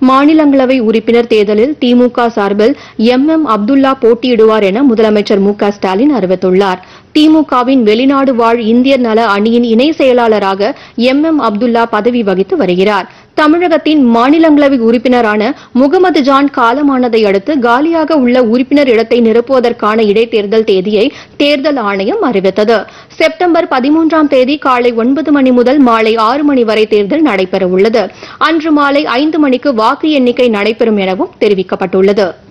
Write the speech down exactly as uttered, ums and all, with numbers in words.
மாநிலங்களவை உறுப்பினர் தேர்தலில் திமுக சார்பில் எம் எம் அப்துல்லா போட்டியிடுவார் என முதலமைச்சர் மு க ஸ்டாலின் அறிவித்துள்ளார். திமுகவின் வெளிநாடு வாழ் இந்தியர் நல அணியின் இணை செயலாளராக எம் எம் அப்துல்லா பதவி வகித்து வருகிறார். தமிழகத்தின் மாநிலங்களவை உறுப்பினரான முகமது ஜான் காலமானதை அடுத்து காலியாக உள்ள உறுப்பினர் இடத்தை நிரப்புவதற்கான இடைத்தேர்தல் தேதியை தேர்தல் ஆணையம் அறிவித்தது. செப்டம்பர் பதிமூன்றாம் தேதி காலை ஒன்பது மணி முதல் மாலை ஆறு மணி வரை தேர்தல் நடைபெறவுள்ளது. அன்று மாலை ஐந்து மணிக்கு வாக்கு எண்ணிக்கை நடைபெறும் எனவும் தெரிவிக்கப்பட்டுள்ளது.